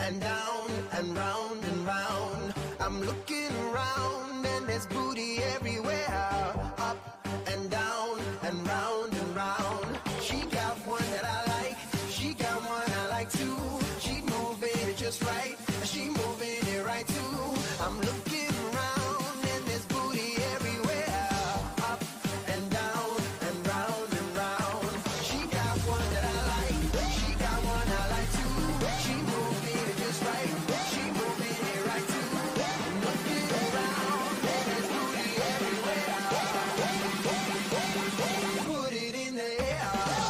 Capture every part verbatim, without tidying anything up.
and down and round and round. I'm looking around and there's booty everywhere. Up and down and round and round. She got one that I like, she got one I like too. She moving it just right, she moving it right too. I'm looking around and there's booty everywhere. Up and down and round and round. She got one that I like, she got one I like too. She moving it just right, she moving it right too. I'm looking around and there's booty everywhere. Put it in the air.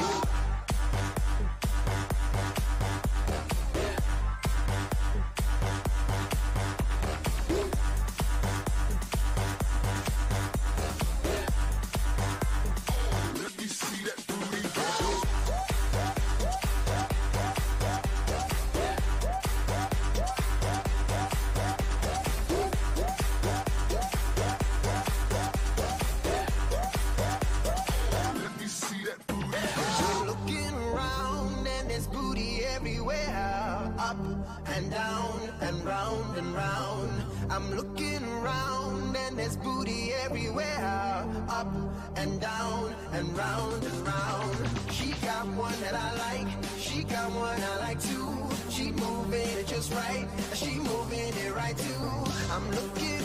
Up and down and round and round. I'm looking around and there's booty everywhere. Up and down and round and round. She got one that I like, she got one I like too. She moving it just right, she moving it right too. I'm looking